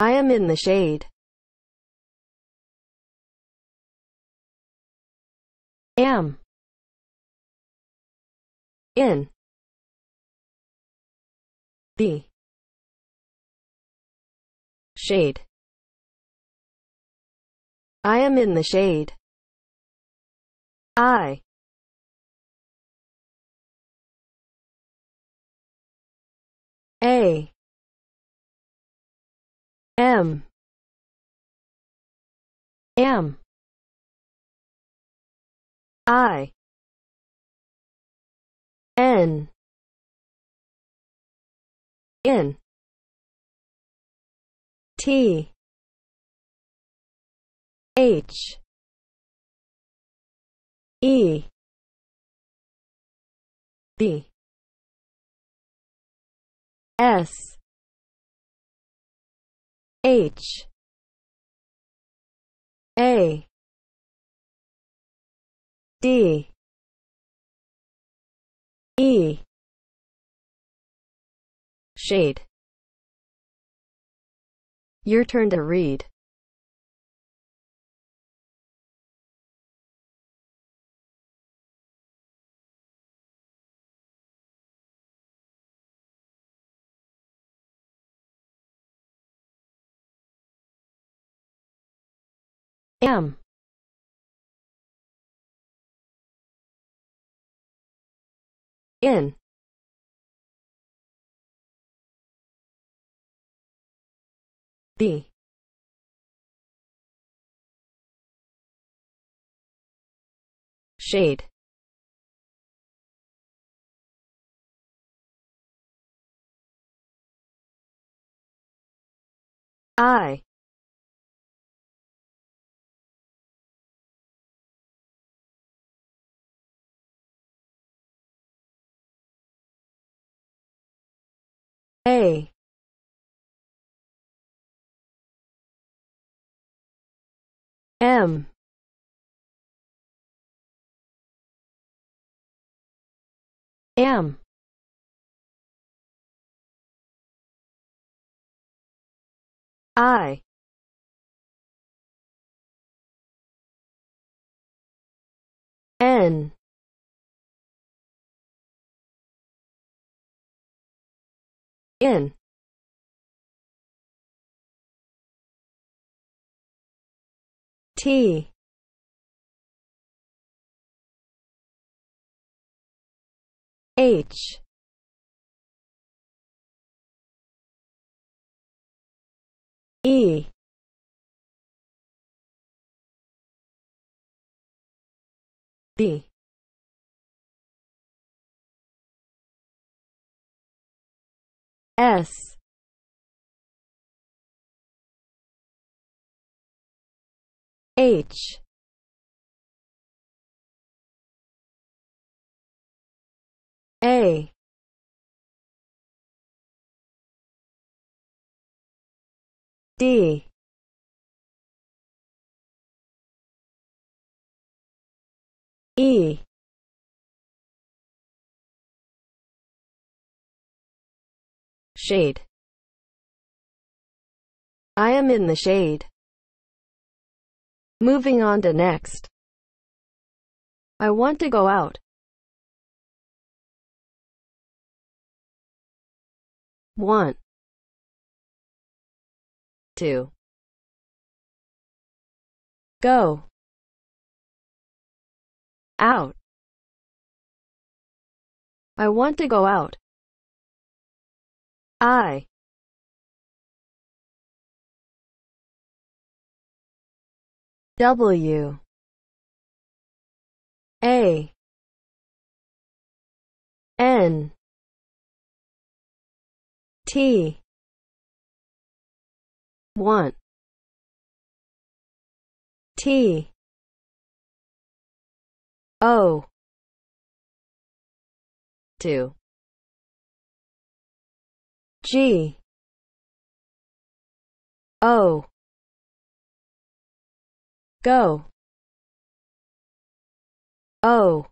I am in the shade. Am. In. The. Shade. I am in the shade. I. A. M. Am. I. N. In. T. H. E. B. S. H. A. D. E. Shade. Your turn to read. Am. In. The. Shade. I. A. M. Am. I. N. In. T. H. E. B. S. H. A. D. E. Shade. I am in the shade. Moving on to next. I want to go out. 1. 2. Go. Out. I want to go out. I. W. A. N. T. Want. T. O. 2. G. O. Go. O.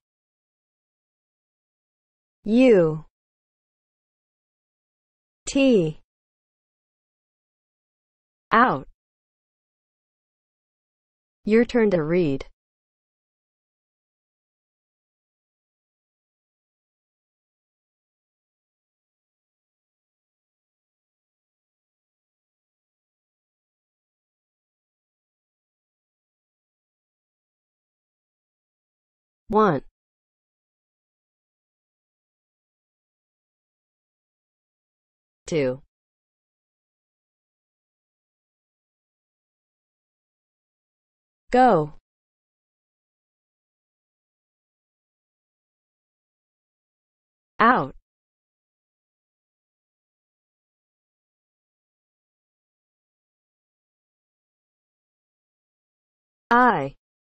U. T. Out. Your turn to read. Want. To. Go. Out. I.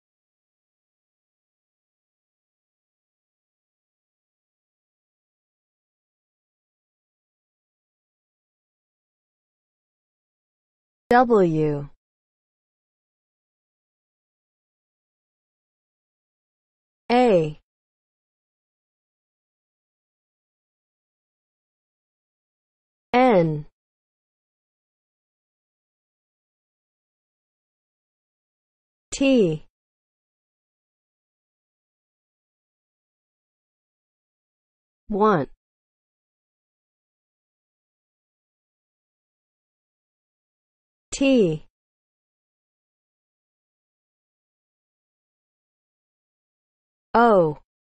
W. A. N. T. Want. T. O.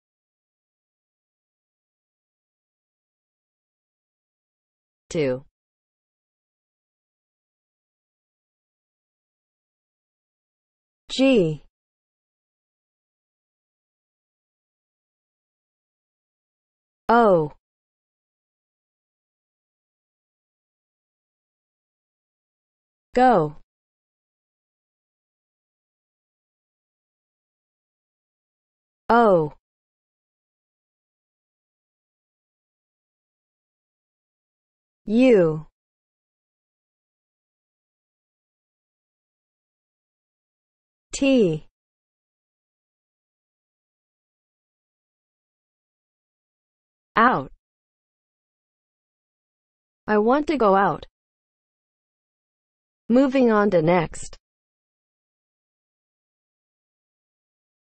To. G. O. Go. O. U. T. Out. I want to go out. Moving on to next.